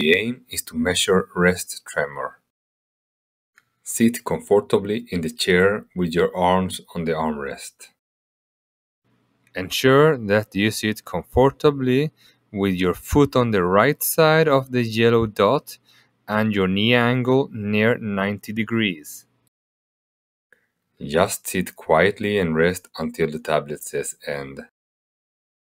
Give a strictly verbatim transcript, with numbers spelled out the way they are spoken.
The aim is to measure rest tremor. Sit comfortably in the chair with your arms on the armrest. Ensure that you sit comfortably with your foot on the right side of the yellow dot and your knee angle near ninety degrees. Just sit quietly and rest until the tablet says end.